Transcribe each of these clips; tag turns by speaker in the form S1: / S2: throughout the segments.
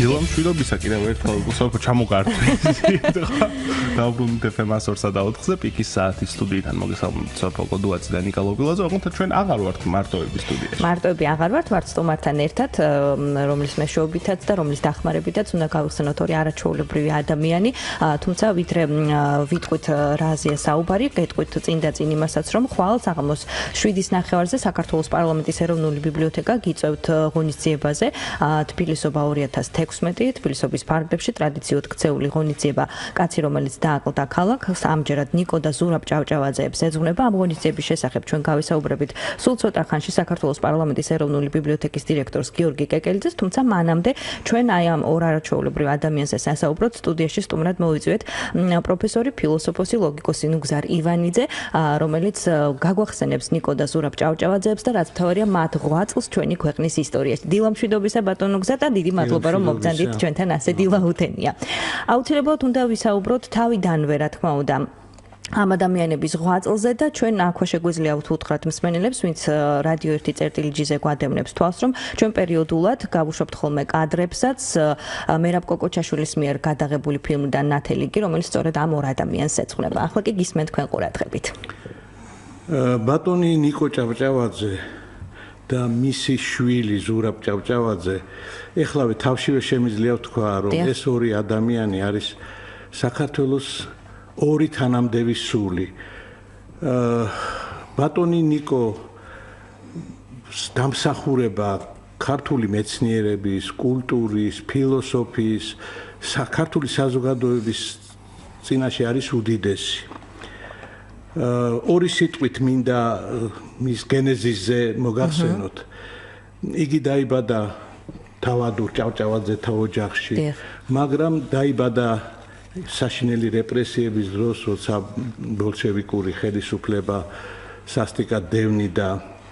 S1: დილამშვიდობისა კიდევ ერთხელ გუსაუბრ ჩამოგართვით. დავბრუნდით FM-104-სა და 4-ზე პიკის საათის სტუდიიდან მოგესალმებით სოფო დუაცი და ნიკა ლობილაძე. ოღონდ ჩვენ აღარ ვართ მარტოების სტუდიაში.
S2: მარტოები აღარ ვართ, ვართ სტუმართან ერთად, რომლის მეშვეობითაც და რომლის დახმარებითაც უნდა გავიხსენოთ ორი არაჩვეულებრივი ადამიანი, თუმცა ვიდრე ვიტყვით რაზეა საუბარი, გეტყვით წინ და წინ იმასაც, რომ ხვალ საღამოს 7:30-ზე საქართველოს პარლამენტის ეროვნული ბიბლიოთეკა გიწევთ ღონისძიებაზე თბილისობა 2016 თბილისობის ფარგლებში ტრადიციულად ქცეული ღონისძიება კაცი რომელიც დააკლდა ქალაქს ამჯერად ნიკო და ზურაბ ჭავჭავაძეებს ეძღვნება ამ ღონისძიების შესახებ ჩვენ გავისაუბრებით სულ ცოტა ხანში საქართველოს პარლამენტის ეროვნული ბიბლიოთეკის დირექტორს გიორგი კეკელიძეს თუმცა მანამდე ჩვენ აი ამ ორ არაჩვეულებრივ ადამიანზე სასაუბროთ სტუდიაში სტუმრად მოვიწვიეთ პროფესორი ფილოსოფოსი ლოგიკოსი ნუგზარ ივანიძე რომელიც გაგვახსენებს ნიკო და ზურაბ ჭავჭავაძეებს და რაც მთავარია მათ 8 წელს ჩვენი ქვეყნის ისტორიაში დილამშვიდობისა ბატონო გზა და დიდი მადლობა რომ მოგწანდით ჩვენთან ასე დილაუთენია. აუცილებლად უნდა ვისაუბროთ თავიდანვე რა თქმა უნდა ამ ადამიანების 8 წელზე და ჩვენ აქვე შეგვიძლია ვუთხრათ მსმენელებს ვინც რადიო 1.წერტილი-ზე გვადევნებს თვალს რომ ჩვენ პერიოდულად გავუშვებთ ხოლმე კადრებსაც მერაბ კოკოჩაშვილის მიერ გადაღებული ფილმიდან ნათელი კი რომელიც სწორედ ამ ორ ადამიანს ეძღვნება. ახლა კი გისმენთ თქვენ ყურადღებით.
S3: ბატონი ნიკო ჭავჭავაძე და მისი შვილი ზურაბ ჭავჭავაძე ეხლავე თავშივე შემიძლია ვთქვა რომ ეს ორი ადამიანი არის საქართველოს ორი თანამდევი სული. ბატონი ნიკო დამსახურება ქართული მეცნიერების, კულტურის, ფილოსოფიის, საქართველოს საზოგადოების წინაშე არის უდიდესი. ორი სიტყვით მინდა მის გენეზისზე მოგახსენოთ. იგი დაიბადა თავადურ ჭავჭავაძეთა ოჯახში, მაგრამ დაიბადა საშინელი რეპრესიების დროს, როცა ბოლშევიკური ხელისუფლება სასტიკად დევნიდა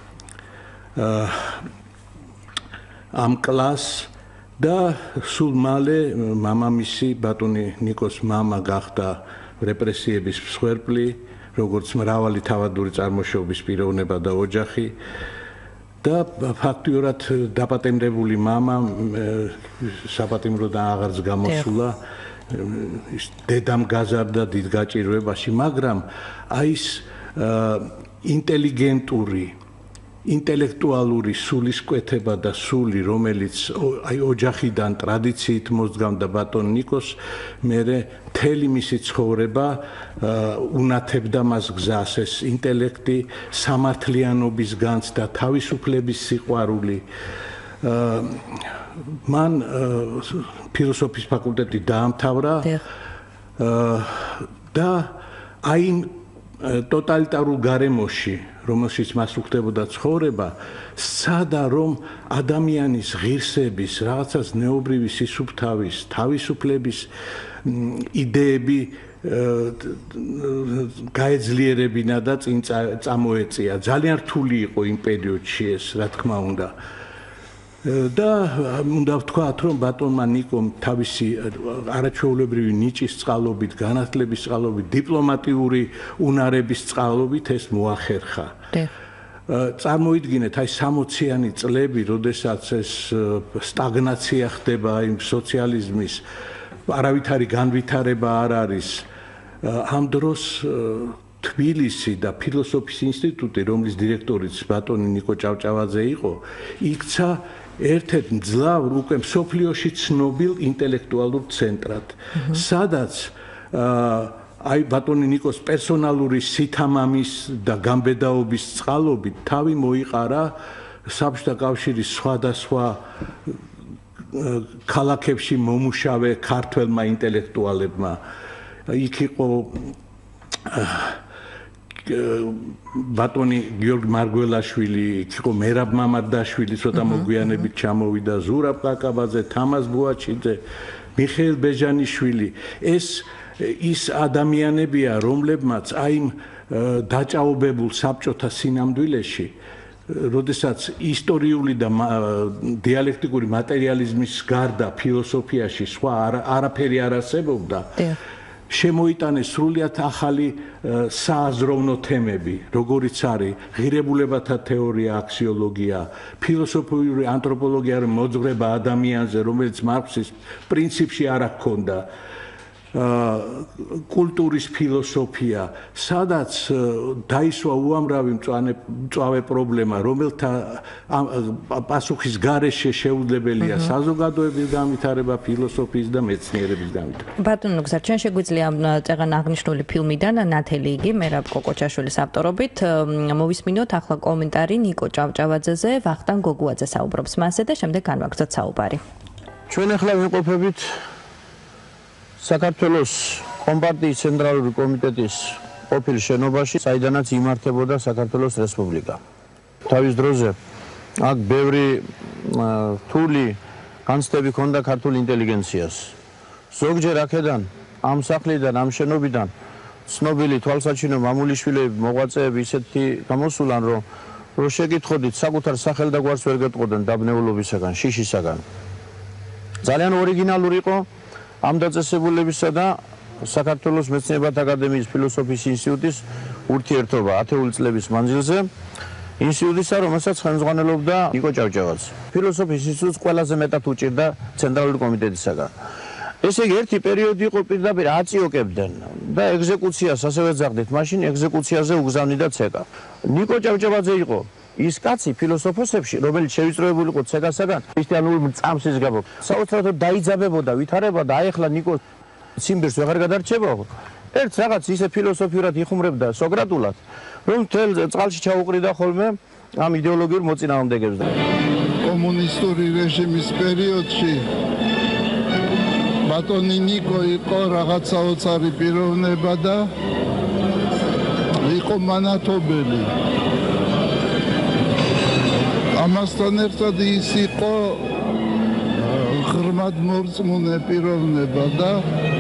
S3: ამ კლასს და სულ მალე მამამისი ბატონი ნიკოს მამა გახდა რეპრესიების მსხვერპლი, როგორც მრავალი თავადური წარმოშობის პიროვნება და ოჯახი და ფაქტიურად დაპატიმრებული მამა საპატიმროდან აღარც გამოსულა დედამ გაზარდა დიდ გაჭირვებაში, მაგრამ აი ეს ინტელიგენტური ინტელექტუალური სულისკვეთება და სული რომელიც აი ოჯახიდან ტრადიციით მოსდგამდა ბატონ ნიკოს მერე მთელი მისი ცხოვრება უნათებდა მას გზას ეს ინტელექტი სამართლიანობის განცდა თავისუფლების სიყვარული მან ფილოსოფიის ფაკულტეტი დაამთავრა და აი ტოტალიტარულ გარემოში რომელშიც მას უხდებოდა ცხოვრება სცადა რომ ადამიანის ღირსების რაღაცას ნეობრივი სისუფთავის თავისუფლების იდეები გაეძლიერებინა და წინ წამოეწია ძალიან რთული იყო იმ პერიოდში ეს რა თქმა უნდა და უნდა ვთქვათ რომ ბატონმა ნიკომ თავისი არაჩვეულებრივი ნიჭის წყალობით, განათლების წყალობით, დიპლომატიური უნარების წყალობით ეს მოახერხა. წარმოიდგინეთ აი 60-იანი წლები, როდესაც ეს სტაგნაცია ხდება იმ სოციალიზმის, არავითარი განვითარება არ არის. ამ დროს თბილისი და ფილოსოფიის ინსტიტუტი, რომლის დირექტორიც ბატონი ნიკო ჭავჭავაძე იყო, იქცა ერთ-ერთ მძლავრ უკვე მსოფლიოში ცნობილ ინტელექტუალურ ცენტრად, სადაც აი ბატონი ნიკოს პერსონალური სითამამის და გამბედაობის წყალობით თავი მოიყარა საბჭოთა კავშირის სხვადასხვა ქალაქებში მომუშავე ქართველმა ინტელექტუალებმა. იქ იყო ბატონი გიორგი მარგველაშვილი, იყო მერაბ მამარდაშვილი, ცოტა მოგვიანებით ჩამოვიდა ზურაბ კაკაბაძე, თამაზ ბუაჩიძე, მიხეილ ბეჟანიშვილი. ეს ის ადამიანებია, რომლებმაც აი დაჭაობებულ საბჭოთა სინამდვილეში, როდესაც ისტორიული და დიალექტიკური მატერიალიზმის გარდა ფილოსოფიაში სხვა არაფერი არ არსებობდა. შემოიტანეს სრულიად ახალი სააზროვნო თემები, როგორიც არის ღირებულებათა თეორია, აქსიოლოგია, ფილოსოფიური ანთროპოლოგია, მოძღვრება ადამიანზე, რომელიც მარქსის პრინციპში არ ჰქონდა, კულტურის ფილოსოფია, სადაც დაისვა უამრავი მწვავე პრობლემა, რომელთა პასუხის გარეშე შეუძლებელია საზოგადოების განვითარება, ფილოსოფიის და მეცნიერების განვითარება.
S2: ბატონო გზა, ჩვენ შეგვიძლია წეგან აღნიშნული ფილმიდან ნათელი იგი მერაბ კოკოჩაშვილის ავტორობით მოვისმინოთ ახლა კომენტარი ნიკო ჭავჭავაძეზე, ვახტანგ გოგუაძე საუბრობს მასზე და შემდეგ განვაგრძოთ საუბარი.
S4: ჩვენ ახლა ვიმყოფებით საქართველოს კომპარტიის ცენტრალური კომიტეტის ყოფილ შენობაში, საიდანაც იმართებოდა საქართველოს რესპუბლიკა. თავის დროზე აქ ბევრი რთული განცდები ჰქონდა ქართულ ინტელიგენციას. ზოგჯერ აქედან, ამ სახლიდან, ამ შენობიდან ცნობილი თვალსაჩინო მამულიშვილები, მოღვაწეები ისეთი გამოსულან, რომ შეკითხოდით საკუთარ სახელ და გვარს ვერ გეტყოდნენ დაბნეულობისაგან, შიშისაგან. ძალიან ორიგინალური იყო ამ დაწესებულებისა და საქართველოს მეცნიერებათა აკადემიის ფილოსოფიის ინსტიტუტის ურთიერთობა 10 წლების მანძილზე, ინსტიტუტისა, რომელსაც ხელმძღვანელობდა ნიკო ჭავჭავაძე. ფილოსოფიის ინსტიტუტს ყველაზე მეტად უჭირდა ცენტრალური კომიტეტისაგან. ესე იგი, ერთი პერიოდი იყო პირდაპირ აწიოკებდნენ და ეგზეკუციას ასევე ძაღდით, მაშინ ეგზეკუციაზე უგზავნიდა ცეკა. ნიკო ჭავჭავაძე იყო ის კაცი ფილოსოფოსებში, რომელიც შევიწროებული იყო ცეკასაგან, ქრისტიანულ წამსის გამო. საოცრად დაიძაბებოდა, ვითარებოდა, აი ახლა ნიკო სიმბირს ვეღარ გადარჩება. ერთ რაღაც ისე ფილოსოფიურად იხუმრებდა სოკრატულად, რომ მთელ წყალში ჩაუყრიდა ხოლმე ამ იდეოლოგიურ მოწინააღმდეგებს.
S5: კომუნისტური რეჟიმის პერიოდში ბატონი ნიკო იყო რაღაც საოცარი პიროვნება და იყო მანათობელი. ამასთან ერთად ის იყო ღრმად მორწმუნე პიროვნება და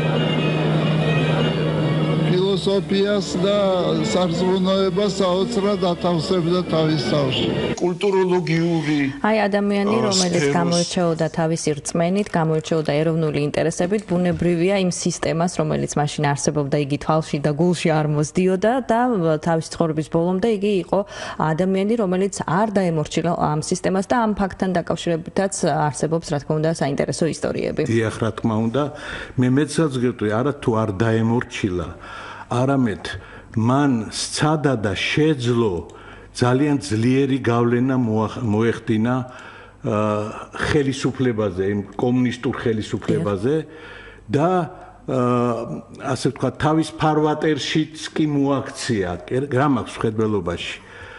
S5: ფილოსოფიას და სარწმუნოებას საოცრად ათავსებდა თავის თავში.
S4: კულტუროლოგიური
S2: აი ადამიანი, რომელიც გამოირჩეოდა თავისი რწმენით, გამოირჩეოდა ეროვნული ინტერესებით, ბუნებრივია იმ სისტემას, რომელიც მაშინ არსებობდა, იგი თვალში და გულში არ მოსდიოდა და თავის ცხოვრების ბოლომდე იგი იყო ადამიანი, რომელიც არ დაემორჩილა ამ სისტემას და ამ ფაქტთან დაკავშირებითაც არსებობს, რა თქმა უნდა, საინტერესო ისტორიები.
S3: დიახ, რა თქმა უნდა, მე მეცაც გეტყვი, არა თუ არ დაემორჩილა, არამედ მან სცადა და შეძლო ძალიან ძლიერი გავლენა მოეხდინა ხელისუფლებაზე, იმ კომუნისტურ ხელისუფლებაზე და ასე ვთქვათ, თავის ფარვატერშიც კი მოაქცია, რა მაქვს მხედველობაში.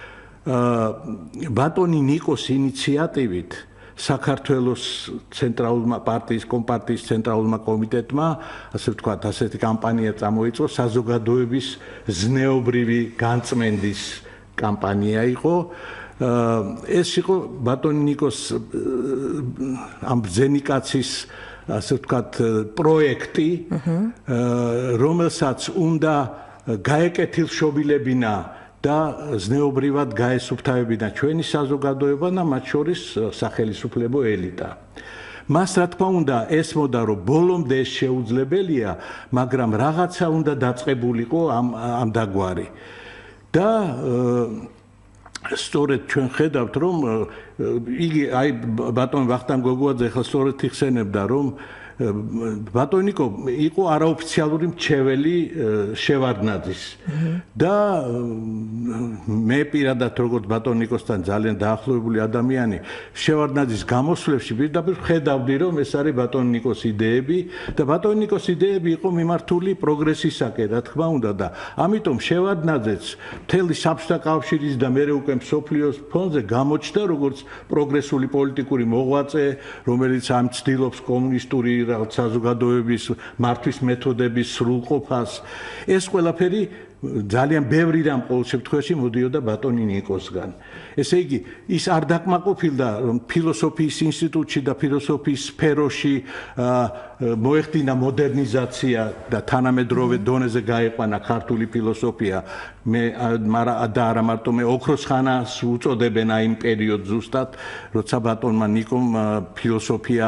S3: ბატონი ნიკოს ინიციატივით საქართველოს ცენტრალურმა პარტიის კომპარტიის ცენტრალურმა კომიტეტმა, ასე ვთქვათ, ასეთი კამპანია წამოიწყო, საზოგადოების ზნეობრივი განწმენდის კამპანია იყო. ეს იყო ბატონი ნიკოს ამ ბრძენი კაცის, ასე ვთქვათ, პროექტი, რომელსაც უნდა გაეკეთილშობილებინა და ზნეობრივად გაესუფთავებინა ჩვენი საზოგადოება და მათ შორის სახელისუფლებო ელიტა. მას რა თქმა უნდა ესმოდა, რომ ბოლომდე ეს შეუძლებელია, მაგრამ რაღაცა უნდა დაწყებულიყო ამ დაგვარი. და სწორედ ჩვენ ხედავთ, რომ იგი აი ბატონ ვახტანგ გოგუაძე ახლა სწორედ იხსენებდა, რომ ბატონი ნიკო იყო არაოფიციალური მრჩეველი შევარდნაძის და მე პირადად როგორც ბატონ ნიკოსთან ძალიან დაახლოებული ადამიანი შევარდნაძის გამოსვლებში პირდაპირ ხედავდი, რომ ეს არის ბატონ ნიკოს იდეები და ბატონ ნიკოს იდეები იყო მიმართული პროგრესისაკენ, რა თქმა უნდა და ამიტომ შევარდნაძეც მთელი საბჭოთა კავშირის და მეორე უკვე მსოფლიოს ფონზე გამოჩნდა როგორც პროგრესული პოლიტიკური მოღვაწე, რომელიც ამ ცდილობს კომუნისტური საზოგადოების მართვის მეთოდების სრულყოფას. ეს ყველაფერი ძალიან ბევრი რამ ყოველ შემთხვევაში მოდიოდა ბატონი ნიკოსგან. ესე იგი, ის არ დაკმაყოფილდა, რომ ფილოსოფიის ინსტიტუტში და ფილოსოფიის სფეროში მოეხდინა მოდერნიზაცია და თანამედროვე დონეზე გაიყვანა ქართული ფილოსოფია. და არა მარტო მე ოქროს ხანას უწოდებენ აი იმ პერიოდს ზუსტად, როცა ბატონმა ნიკომ ფილოსოფია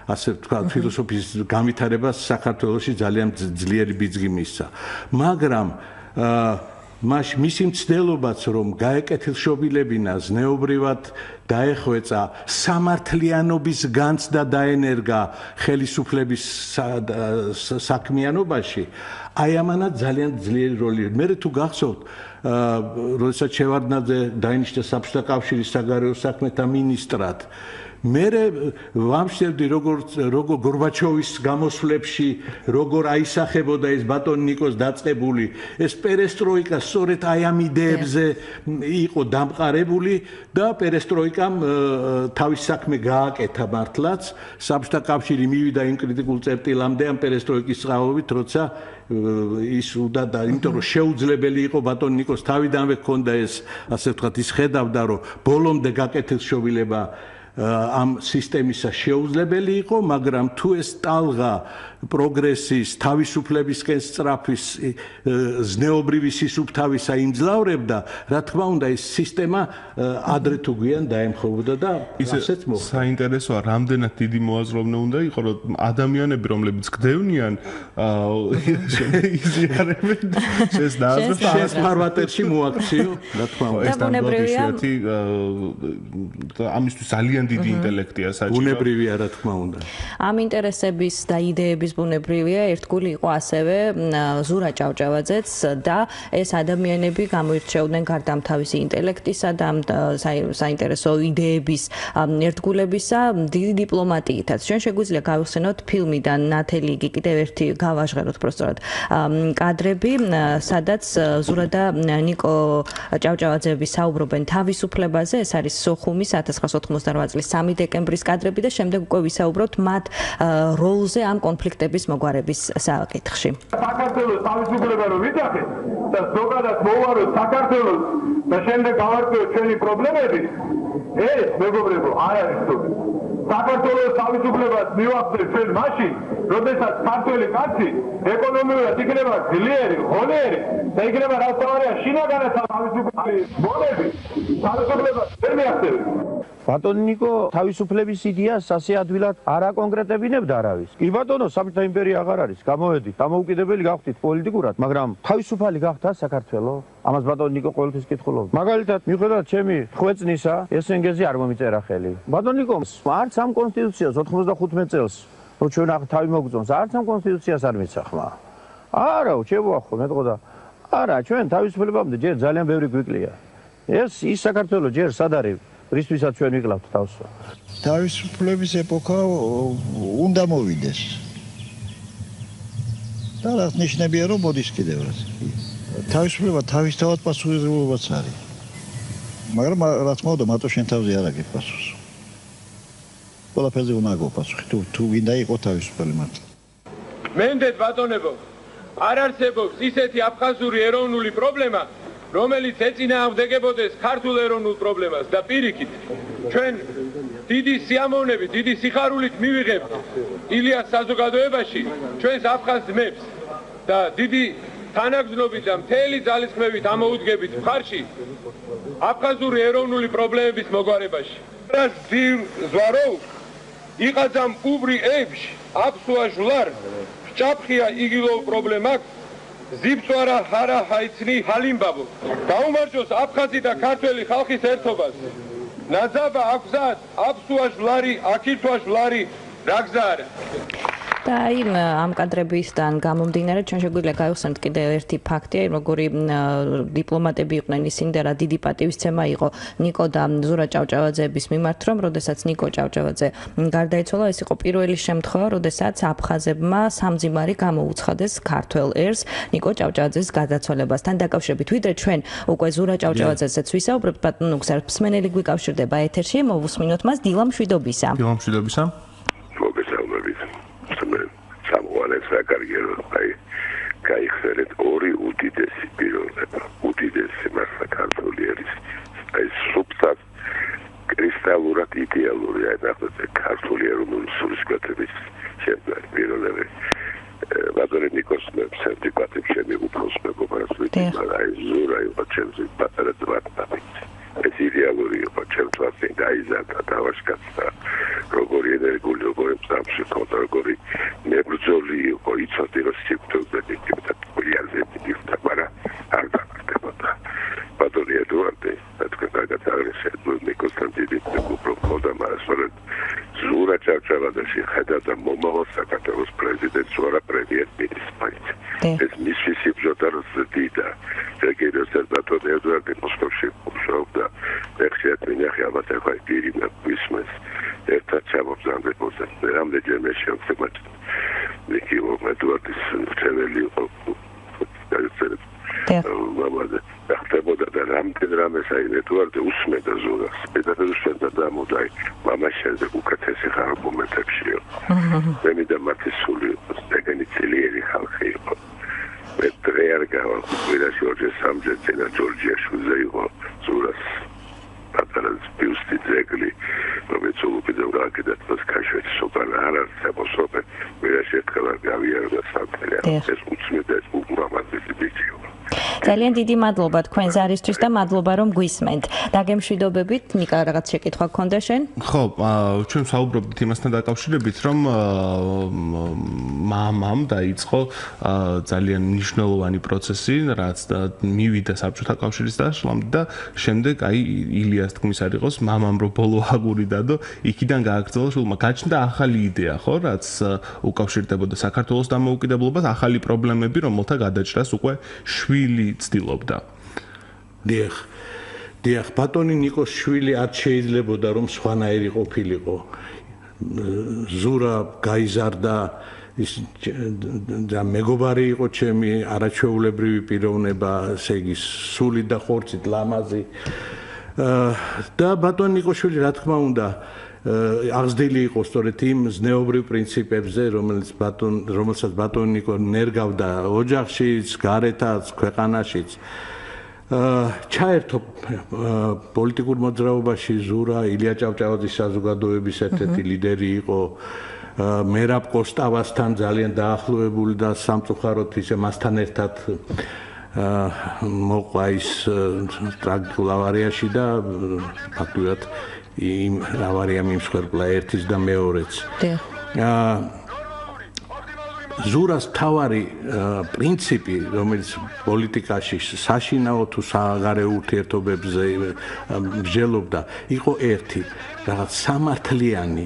S3: ასე ვთქვათ, ფილოსოფიის განვითარებას საქართველოში ძალიან ძლიერი ბიძგი მისცა. მაგრამ მისი მცდელობაც რომ გაეკეთილშობილებინა ზნეობრივად დაეხვეწა სამართლიანობის განცდა დაენერგა ხელისუფლების საქმიანობაში აი ამანაც ძალიან ძლიერი როლი. მე თუ გახსოვთ როდესაც შევარდნაძე დაინიშნა საბჭოთა კავშირის საგარეო საქმეთა მინისტრად მე ვამშევდი როგორ გორბაჩოვის გამოსვლებში როგორ აისახებოდა ეს ბატონ ნიკოს დაწყებული ეს პერესტროიკა სწორედ აი ამ იდეებზე იყო დამყარებული და პერესტროიკამ თავის საქმე გააკეთა მართლაც საბჭოთა კავშირი მივიდა იმ კრიტიკულ წერტილამდე ამ პერესტროიკის წყალობით როცა ის უნდა და იმიტომ რომ შეუძლებელი იყო ბატონ ნიკოს თავიდანვე ჰქონდა ეს ასე ვთქვათ ის ხედავდა რომ ბოლომდე გაკეთილშობილება ამ სისტემისა შეუძლებელი იყო, მაგრამ თუ ეს ტალღა პროგრესის, თავისუფლებისკენ სწრაფის, ზნეობრივი სისუფთავისა იმძლავრებდა, რა თქმა უნდა, ეს სისტემა ადრე თუ გვიან დაემხობოდა და ასეც მოხდა.
S1: საინტერესოა, რამდენად დიდი მოაზროვნე უნდა იყო, რომ ადამიანები, რომლებიც გდევნიან, იზიარებენ ეს დააზრება
S3: ეს ფარვატერში მოაქციო, რა თქმა უნდა.
S1: ეს ბუნებრივია. ამისთვის ძალიან დიდი ინტელექტია საჭირო.
S3: ბუნებრივია, რა თქმა უნდა.
S2: ამ ინტერესების და იდეების ბუნებრივია, ერთგული იყო ასევე ზურა ჭავჭავაძეც და ეს ადამიანები გამოირჩეოდნენ გარდა თავისი ინტელექტისა და საინტერესო იდეების ერთგულებისა დიდი დიპლომატიითაც. ჩვენ შეგვიძლია გავიხსენოთ ფილმიდან ნათელი იგი კიდევ ერთი გავაჟღეროთ პროსტორად კადრები, სადაც ზურა და ნიკო ჭავჭავაძეები საუბრობენ თავისუფლებაზე, ეს არის სოხუმის 1988 წლის 3 დეკემბრის კადრები და შემდეგ უკვე ვისაუბროთ მათ როლზე ამ კონფლიქტების მოგვარების საკითხში.
S6: საქართველოს თავისუფლება რომ ვიძახეთ და ზოგადად მოვაროთ საქართველოს და შემდეგ გავარკვიოთ ჩვენი პრობლემები, ეს მეგობრებო არ არის სწორი. საქართველოს თავისუფლებას მივახდეთ ჩვენ მაშინ, როდესაც ქართველი კაცი ეკონომიურად იქნება ძლიერი, ღონიერი და იქნება რასთავარია შინაგანად თავისუფლების მონები, თავისუფლებას ვერ მიაღწევს.
S4: ბატონ ნიკო თავისუფლების იდეას ასე ადვილად არ აკონკრეტებინებდა არავის. კი ბატონო, საბჭოთა იმპერია აღარ არის, გამოვედით, დამოუკიდებელი გავხდით პოლიტიკურად, მაგრამ თავისუფალი გახდა საქართველო. ამას ბატონ ნიკო ყოველთვის კითხულობდა. მაგალითად, მიუხედავად ჩემი ხვეწნისა, ესენგეზე არ მომიწერა ხელი. ბატონ ნიკო, არც ამ კონსტიტუციას 95 წელს, რომ ჩვენ თავი მოგწონს, არც ამ კონსტიტუციას არ მიცა ხმა. არა, შევახო, მეტყოდა. არა, ჩვენ თავისუფლებამდე ჯერ ძალიან ბევრი გვიკლია. ეს ის საქართველო ჯერ სად არის? რისთვისაც ჩვენ ვიკლავთ თავს.
S5: თავისუფლების ეპოქა უნდა მოვიდეს. და რა ნიშნებია რომ მოდის კიდევ რაც. თავისუფლება თავისთავად პასუხისმგებლობაც არის. მაგრამ რა თქმა უნდა მარტო შენ თავზე არ აგებ პასუხს. ყველაფერზე უნდა აგო პასუხი. თუ გინდა იყო თავისუფალი მართლა.
S6: მენდეთ ბატონებო, არ არსებობს ისეთი აფხაზური ეროვნული პრობლემა, რომელიც ეწინააღმდეგებოდეს ქართულ ეროვნულ პრობლემას და პირიქით ჩვენ დიდი სიამოვნებით, დიდი სიხარულით მივიღებთ ილიას საზოგადოებაში ჩვენს აფხაზ ძმებს და დიდი თანაგზნობით და მთელი ძალისხმევით ამოუდგებით მხარში აფხაზური ეროვნული პრობლემების მოგვარებაში. რას ძირ ზვაროუ იყაძამ უბრი ეფშ აფსუა ჟლარ შჭაფხია იგილოვ პრობლემაკ ზიბწვარა ჰარა ჰაიცნი ჰალიმბაბო. გაუმარჯოს აფხაზი და ქართველი ხალხის ერთობას. ნაძაბა აფზად აფსუა ჟლარი აკირთვა ჟლარი რაგზა არა.
S2: და აი ამ კადრებისგან გამომდინარე ჩვენ შეგვიძლია გავიხსენოთ კიდევ ერთი ფაქტი, როგორი დიპლომატები იყვნენ ისინი და რა დიდი პატივისცემა იყო ნიკო და ზურა ჭავჭავაძეების მიმართ, რომ როდესაც ნიკო ჭავჭავაძე გარდაიცვალა, ეს იყო პირველი შემთხვევა, როდესაც აფხაზებმა სამძიმარი გამოუცხადეს ქართველ ერს ნიკო ჭავჭავაძეს გარდაცვალებასთან დაკავშირებით. ვიდრე ჩვენ უკვე ზურა ჭავჭავაძესაც ვისაუბრებთ, ბატონო მსმენელი გვიკავშირდება ეთერში, მოვუსმინოთ მას დილა მშვიდობისა.
S1: დილა მშვიდობისა.
S7: სამყაროს საკარიერო გაიხსენეთ ორი უდიდესი პიროვნება, უდიდესი მასა ქართული ერის აი სუბსტანს კრისტალურად იდეალური აი ნახოთ ქართული ეროვნული სულისკვეთების შემდგარი პიროვნება ბატონი ნიკოს სერტიფიკატი ჩემი უფროს მეგობარს ვიტყვი, მაგრამ აი ზურა იყო ჩემზე პატარა ძმათა ეს იდეალური იყო ჩემთვის გაიზარდა დავაშკაცდა რომ როგორი ენერგიული, როგორი მზამში ქონდა, როგორი მებრძოლი იყო, იცოდი რომ სიკვდილზე მიდიოდა ყიაზეთი დიფთა, მაგრამ არ დამარცხებოდა. ბატონი ედუარდი, თქვენ კარგად აღნიშნეთ, ნიკოსტანტინი უბრალოდ მაგრამ სწორედ ზურა ჭავჭავადაში ხედავდა მომავალ საქართველოს პრეზიდენტს ვარა პრემიერ-მინისტრით. ეს მისი სიბრძოლა ზრდიდა. რეგიონალურ ბატონი ედუარდი მოსკოვში მუშაობდა. მეხშიათ მინახი ალბათ ახლა პირინა გვისმენს ერთად ჩამობზანდებოდა. რამდენჯერმე შევხვდა ნიკო ედუარდის მრჩეველი იყო. და ხდებოდა და რამდენიმე ედუარდი უსმენდა ზურას. პედაგოგოსებდა დამოდაი მამას შემდეგ უკეთესი ხარ მომენტებშიო. მე და მათი სული ეგენი ძლიერი ხალხი იყო. მე დღეარ გავაკვირაში ორჯერ სამჯერ წინა ჯორჯიაშვილზე იყო ზურას პატარა ბიუსტი ძეგლი რომელიც უბედო რაკეტას ქაშვეთის სოფანა არ არის საბოსობე ვერაში ერთხელ გავიარდა საფრთხე ეს უცმედა ეს უმამაზესი ბიჭიო.
S2: ძალიან დიდი მადლობა თქვენ ზარისთვის და მადლობა რომ გვისმენთ. დაგემშვიდობებით, ნიკა რაღაც შეკითხვა გქონდა შენ?
S1: ხო, ჩვენ საუბრობთ იმასთან დაკავშირებით, რომ მამამ დაიწყო ძალიან მნიშვნელოვანი პროცესი, რაც მივიდა საბჭოთა კავშირის დაშლამდე და შემდეგ აი ილიას თქმის არ იყოს, მამამ რო ბოლო აგური დადო, იქიდან გააგრძელა შულმა. გაჩნდა ახალი იდეა, ხო, რაც უკავშირდებოდა საქართველოს დამოუკიდებლობას, ახალი პრობლემები, რომელთა გადაჭრას უკვე შვილი ცდილობდა.
S3: დიახ, ბატონი ნიკოს შვილი არ შეიძლებოდა რომ სხვანაირი ყოფილიყო. ზურა გაიზარდა ის და მეგობარი იყო ჩემი არაჩვეულებრივი პიროვნება, ესე იგი სული და ხორცით ლამაზი. და ბატონი ნიკოშვილი რა თქმა უნდა აღზრდილი იყო სწორედ იმ ზნეობრივ პრინციპებზე, რომელსაც ბატონი ნიკო ნერგავდა ოჯახშიც, გარეთაც, ქვეყანაშიც. ჩაერთო პოლიტიკურ მოძრაობაში ზურა ილია ჭავჭავაძის საზოგადოების ერთ-ერთი ლიდერი იყო. მერაბ კოსტავასთან ძალიან დაახლოებული და სამწუხაროდ ისე მასთან ერთად მოყვა ის ტრაგიკულ ავარიაში და ფაქტობრივად იმ ავარიამ იმსხვერპლა ერთის და მეორეც. ზურას თავარი პრინციპი, რომელიც პოლიტიკაში საშინაო თუ საგარეო ურთიერთობებზე მსჯელობდა, იყო ერთი, რაღაც სამართლიანი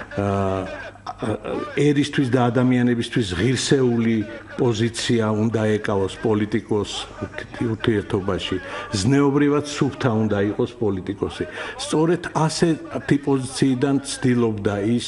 S3: ერისთვის და ადამიანებისთვის ღირსეული პოზიცია უნდა ეკავოს პოლიტიკოს ურთიერთობაში. ზნეობრივად სუფთა უნდა იყოს პოლიტიკოსი. სწორედ ასეთი პოზიციიდან ცდილობდა ის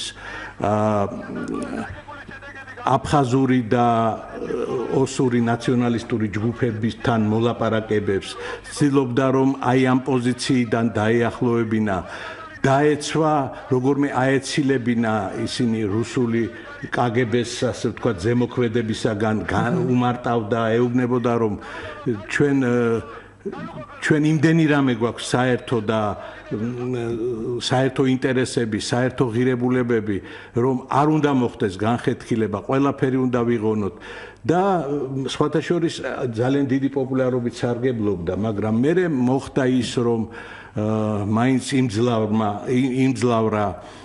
S3: აფხაზური და ოსური ნაციონალისტური ჯგუფებისთან მოლაპარაკებებს. ცდილობდა რომ აი ამ პოზიციიდან დაეახლოვებინა დაეცვა როგორმე აეცილებინა ისინი რუსული კგბ-ს ასე ვთქვათ ზემოქმედებისაგან უმარტავდა ეუბნებოდა რომ ჩვენ იმდენი რამე გვაქვს საერთო და საერთო ინტერესები, საერთო ღირებულებები, რომ არ უნდა მოხდეს განხეთქილება, ყველაფერი უნდა ვიღონოთ და სხვათა შორის ძალიან დიდი პოპულარობით სარგებლობდა, მაგრამ მერე მოხდა ის რომ მაინც იმძლავრა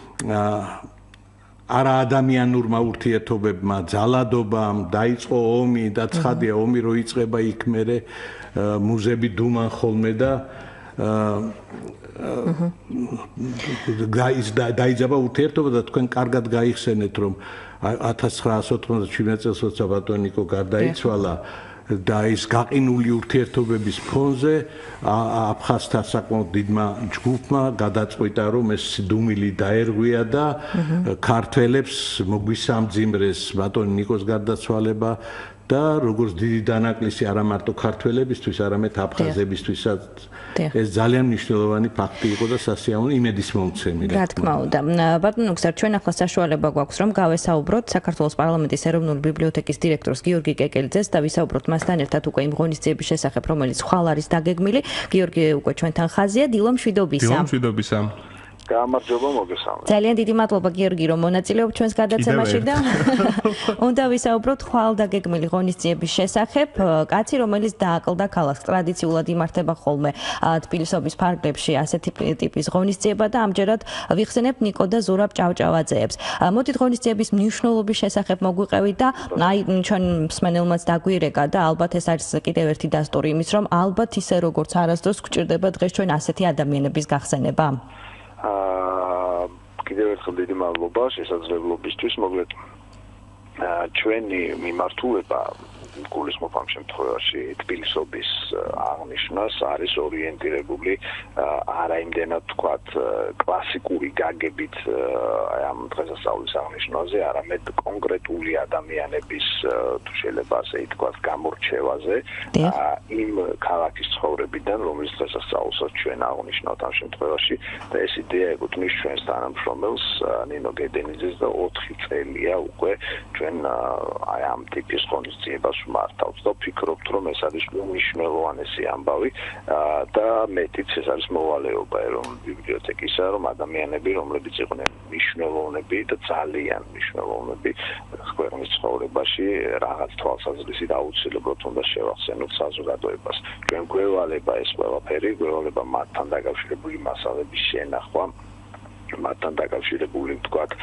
S3: არაადამიანურმა ურთიერთობებმა, ძალადობამ, დაიწყო ომი და ცხადია ომი რო იწყება იქ მერე მუზები დუმან ხოლმე და დაიძაბა ურთიერთობა და თქვენ კარგად გაიხსენეთ რომ 1997 წელს როცა ბატონი ნიკო გარდაიცვალა და ის გაყინული ურთიერთობების ფონზე აფხაზთა საკმაოდ დიდმა ჯგუფმა გადაწყვიტა რომ ეს დუმილი დაერღვია და ქართველებს მოგვისამძიმრეს ბატონი ნიკოს გარდაცვალება და როგორც დიდი დანაკლისი არა მარტო ქართველებისთვის, არამედ აფხაზებისთვისაც ეს ძალიან მნიშვნელოვანი ფაქტი იყო და სასიამოვნო იმედის მომცემი.
S2: რა თქმა უნდა. ბატონო ნუგზარ, ჩვენ ახლა საშუალება გვაქვს რომ გავესაუბროთ საქართველოს პარლამენტის ეროვნული ბიბლიოთეკის დირექტორს გიორგი კეკელიძეს და ვისაუბროთ მასთან ერთად უკვე იმ ღონისძიების შესახებ, რომელიც ხვალ არის დაგეგმილი. გიორგი უკვე ჩვენთან ხაზია. დილო მშვიდობისა.
S1: დილო მშვიდობისა.
S8: გამარჯობა მოგესალმებით.
S2: ძალიან დიდი მადლობა გიორგი რომ მონაწილეობთ ჩვენს გადაცემაში და უნდა ვისაუბროთ ხვალდაგეგმილი ღონისძიების შესახებ. კაცი რომელიც დააკლდა ქალაქს ტრადიციულად იმართება ხოლმე თბილისობის ფარგლებში ასეთი ტიპის ღონისძიება და ამჯერად ვიხსენებთ ნიკო და ზურაბ ჭავჭავაძეებს. მოდით ღონისძიების მნიშვნელობის შესახებ მოგვიყევით და აი ჩვენ მსმენელმაც დაგვირეკა და ალბათ ეს არის კიდევ ერთი დასტური იმის რომ ალბათ ისე როგორც არასდროს გვჭირდება დღეს ჩვენ ასეთი ადამიანების გახსენება.
S8: კიდევ ერთხელ დიდი მადლობა შესაძლებლობისთვის მოკლედ ჩვენი მიმართულება გულისხმობ ამ შემთხვევაში თბილისობის აღნიშვნას არის ორიენტირებული არა იმდენად თქვათ კლასიკური გაგებით აი ამ დღესასწაულის აღნიშვნაზე, არამედ კონკრეტული ადამიანების თუ შეიძლება ასე ითქვას გამორჩევაზე იმ ქალაქის ცხოვრებიდან, რომელიც დღესასწაულსაც ჩვენ აღნიშნავთ ამ შემთხვევაში და ეს იდეა ეკუთვნის ჩვენს თანამშრომელს ნინო გედენიძეს და 4 წელია უკვე ჩვენ აი ამ ტიპის ღონისძიებას მართავთ და ვფიქრობთ რომ ეს არის უმნიშვნელოვანესი ამბავი და მეტიც ეს არის მოვალეობა ეროვნული ბიბლიოთეკისა რომ ადამიანები რომლებიც იყვნენ მნიშვნელოვნები და ძალიან მნიშვნელოვნები ქვეყნის ცხოვრებაში რაღაც თვალსაზრისით აუცილებლად უნდა შევახსენოთ საზოგადოებას ჩვენ გვევალება ეს ყველაფერი გვევალება მათთან დაკავშირებული მასალების შენახვა მათთან დაკავშირებული ვთქვათ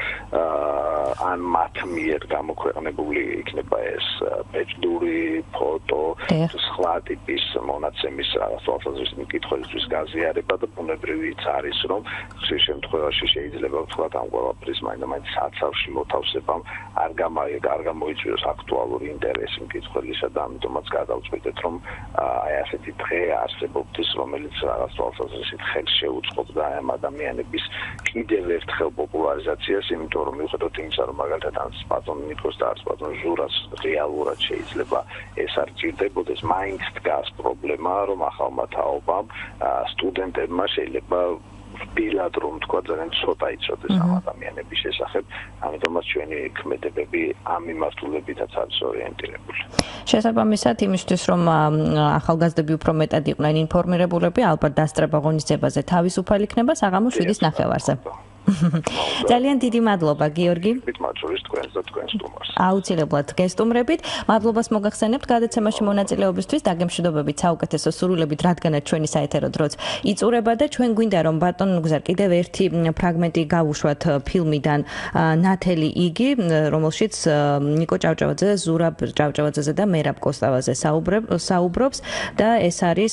S8: ან მათ მიერ გამოქვეყნებული იქნება ეს ბეჭდური ფოტო სხვა ტიპის მონაცემის თვალსაზრისით მკითხველისთვის გაზიარება და ბუნებრივიც არის რომ ხშირ შემთხვევაში შეიძლება ვთქვათ ამ ყველაფრის მაინც საცავში მოთავსებამ არ გამოიწვიოს აქტუალური ინტერესი მკითხველისა და ამიტომაც გადავწყვიტეთ რომ აი ასეთი დღე არსებობს რომელიც რაღაც თვალსაზრისით ხელს შეუწყობდა ამ ადამიანების კიდევ ერთხელ პოპულარიზაციას, იმიტომ რომ მიუხედავად იმისა, რომ მაგალითად ან ბატონ ნიკოს და არც ბატონ ზურას რეალურად შეიძლება ეს არ ჭირდებოდეს, მაინც დგას პრობლემა, რომ ახალმა თაობამ სტუდენტებმა შეიძლება პირად რომ თქვა ძალიან ცოტა იცოდეს ამ ადამიანების შესახებ, ამიტომაც ჩვენი ქმედებები ამ მიმართულებითაც არის ორიენტირებული.
S2: შესაბამისად იმისთვის რომ ახალგაზრდები უფრო მეტად იყვნენ ინფორმირებულები, ალბათ დასწრება ღონისძიებაზე თავისუფალი იქნება საღამოს 7:09-ზე. ძალიან დიდი მადლობა გიორგი.
S8: მადლობის თქვენს და თქვენს სტუმარს.
S2: აუცილებლად გესტუმრებით. მადლობას მოგახსენებთ გადაცემაში მონაწილეობისთვის, დაგემშვიდობებით საუკეთესო სურვილებით, რადგანაც ჩვენი საეთერო დროც იწურება და ჩვენ გვინდა რომ ბატონ გზარ კიდევ ერთი ფრაგმენტი გავუშვათ ფილმიდან ნათელი იგი, რომელშიც ნიკო ჭავჭავაძე, ზურაბ ჭავჭავაძეზე და მერაბ კოსტავაძე საუბრობს და ეს არის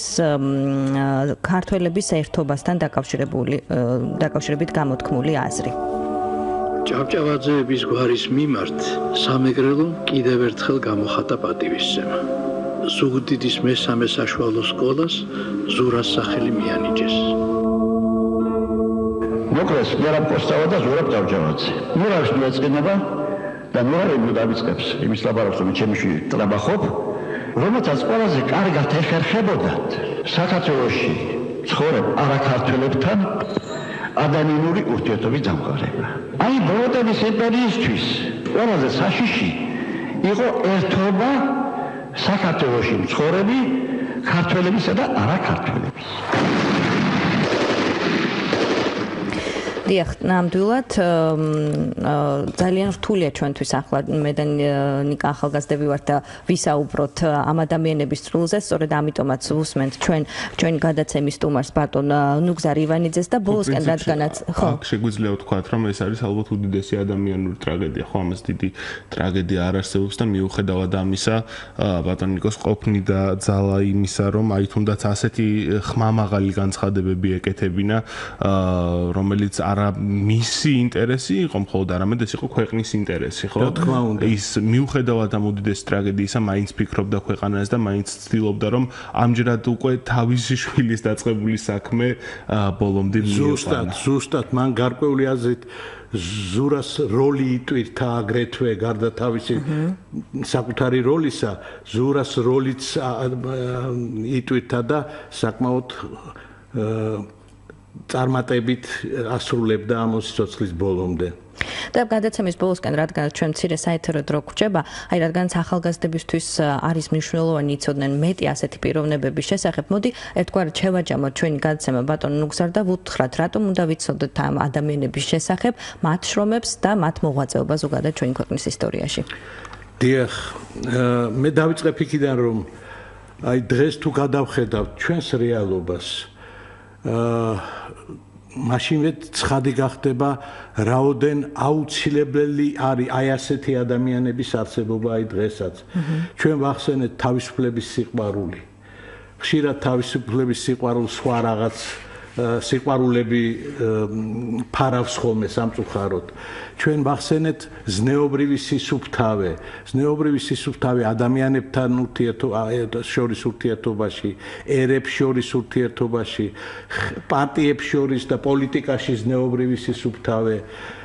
S2: ქართველების ერთობასთან დაკავშირებით გამოთქმული აზრი.
S9: ჭავჭავაძეების გვარის მიმართ სამეგრელომ კიდევ ერთხელ გამოხატა პატივისცემა. ზუგდიდის მესამე საშუალო სკოლას ზურას სახელი მიანიჭეს.
S10: მოკლეს მერაბ კოსტავა და ზურაბ ჭავჭავაძე. მერაბს მიეწყინება და მერაბი დავიწყებს იმის ლაპარაკს რომ ჩემი შვილი ტრაბახობ, რომელსაც ყველაზე კარგად ეხერხებოდათ საქართველოში ცხოვრებ არაქართველებთან ადამიანური ურთიერთობის დამყარება. აი ბოროტების იმპერიისთვის ყველაზე საშიში იყო ერთობა საქართველოში მცხოვრები ქართველებისა და არაქართველების.
S2: დიახ, ნამდვილად ძალიან რთულია ჩვენთვის ახლა მე და ნიკა ახალგაზრდები ვართ და ვისაუბროთ ამ ადამიანების წრულზე, სწორედ ამიტომაც ვუსმენთ ჩვენი გადაცემის სტუმარს ბატონ ნუგზარ ივანიძეს და ბოლოსკენ რადგანაც
S1: ხო შეგვიძლია ვთქვათ რომ ეს არის ალბათ უდიდესი ადამიანური ტრაგედია, ხო ამას დიდი ტრაგედია არ არსებობს და მიუხედავად ამისა ბატონ ნიკოს ყოფნი და ძალა იმისა რომ აი თუნდაც ასეთი ხმამაღალი განცხადებები ეკეთებინა რომელიც არა მისი ინტერესი იყო მხოლოდ არამედ ეს იყო ქვეყნის ინტერესი, ხო?
S3: რა თქმა უნდა.
S1: ის მიუხედავად ამ უდიდესი ტრაგედიისა, მაინც ფიქრობდა ქვეყანას და მაინც ცდილობდა რომ ამჯერად უკვე თავისი შვილის დაწყებული საქმე ბოლომდე
S3: მიეყვანა. ზუსტად, მან გარკვეული აზრით ზურას როლი იტვირთა აგრეთვე გარდა თავისი საკუთარი როლისა, ზურას როლიც იტვირთა და საკმაოდ წარმატებით ასრულებდა ამ სიცოცხლის ბოლომდე.
S2: და გადაცემის ბოლოსკენ, რადგან ჩვენ მცირე საეთერო დრო გვჭება, აი რადგანაც ახალგაზრდებისთვის არის მნიშვნელოვანი იცოდნენ მეტი ასეთი პიროვნებების შესახებ, მოდი ერთგვარად შევაჯამოთ ჩვენი გადაცემა ბატონ ნუგზარ და ვუთხრათ, რატომ უნდა ვიცოდეთ ამ ადამიანების შესახებ, მათ შრომებს და მათ მოღვაწეობა ზოგადად ჩვენი ქვეყნის ისტორიაში.
S3: დიახ, მე დავიწყებ იქიდან, რომ აი დღეს თუ გადავხედავთ ჩვენს რეალობას, მაშინვე ცხადი გახდება რაოდენ აუცილებელი არის აი ასეთი ადამიანების არსებობა აი დღესაც. ჩვენ ვახსენეთ თავისუფლების სიყვარული. ხშირად თავისუფლების სიყვარულს სხვა რაღაც სიყვარულები ფარავს ხოლმე სამწუხაროდ. ჩვენ ვახსენეთ ზნეობრივი სისუფთავე. ზნეობრივი სისუფთავე ადამიანებთან შორის ურთიერთობაში, ერებს შორის ურთიერთობაში, პარტიებს შორის და პოლიტიკაში ზნეობრივი სისუფთავე,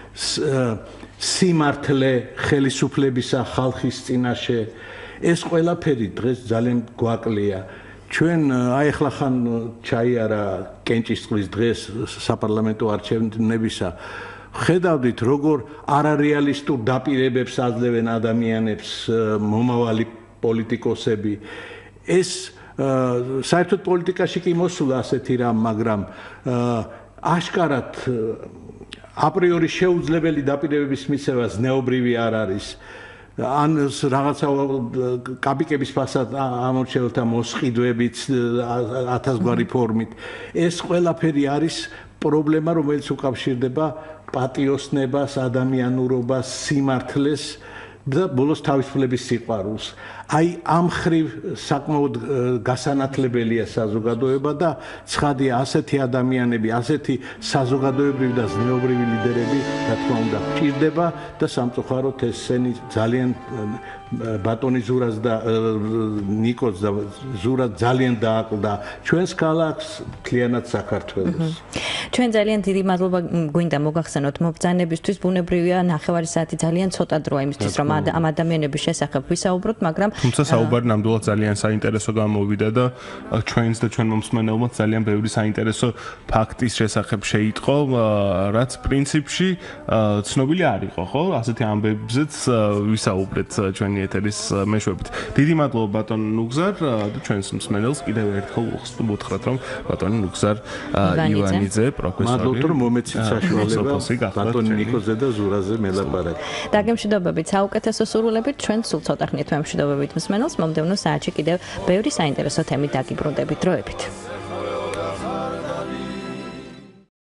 S3: სიმართლე ხელისუფლებისა ხალხის წინაშე. ეს ყველაფერი დღეს ძალიან გვაკლია. ჩვენ აი ახლა ხან ჩაიარა კენჭისყრის დღეს საპარლამენტო არჩევნებისა. ხედავდით როგორ არარეალისტურ დაპირებებს აძლევენ ადამიანებს მომავალი პოლიტიკოსები. ეს საერთოდ პოლიტიკაში კი მოსულა ასეთი რამ, მაგრამ აშკარად აპრიორი შეუძლებელი დაპირებების მიცემა ზნეობრივი არ არის. ან რაღაცა კაპიკების ფასად ამორჩეულთა მოსყიდვებით 1000 გვარი ფორმით. ეს ყველაფერი არის პრობლემა, რომელიც უკავშირდება პატიოსნებას, ადამიანურობას, სიმართლეს და ბოლოს თავისუფლების სიყვარულს. აი ამ ხრივ საკმაოდ გასანათლებელია საზოგადოება და ცხადია ასეთი ადამიანები, ასეთი საზოგადოებრივი და ზნეობრივი ლიდერები, რა თქმა უნდა, ჭირდება და სამწუხაროდ ესენი ძალიან ბატონი ზურას და ნიკოს და ზურა ძალიან დააკლდა ჩვენს ქალაქს, მთლიანად საქართველოს.
S2: ჩვენ ძალიან დიდი მადლობა გვინდა მოგახსენოთ მობრძანებისთვის, ბუნებრივია ნახევარი საათი ძალიან ცოტა დროა იმისთვის, რომ ამ ადამიანების შესახებ ვისაუბროთ, მაგრამ
S1: თუმცა საუბარი ნამდვილად ძალიან საინტერესო გამოვიდა და ჩვენს და ჩვენ მომსმენელმაც ძალიან ბევრი საინტერესო ფაქტის შესახებ შეიტყო, რაც პრინციპში ცნობილი არ იყო, ხო? ასეთი ამბებზეც ვისაუბრეთ ჩვენი ეთერის მეშვეობით. დიდი მადლობა ბატონ ნუგზარ და ჩვენს მსმენელს კიდევ ერთხელ ვუთხრათ, რომ ბატონი ნუგზარ ივანიძე პროფესორი.
S3: მადლობთ, რომ მომეცით საშუალება ბატონი ნიკოზე და ზურაზე მელაპარაკე.
S2: დაგემშვიდობებით, საუკეთესო სურვილებით, ჩვენ სულ ცოტა ხნით ვემშვიდობებით მსმენელს, მომდევნო საათში კიდევ ბევრი საინტერესო თემით დაგიბრუნდებით. დროებით.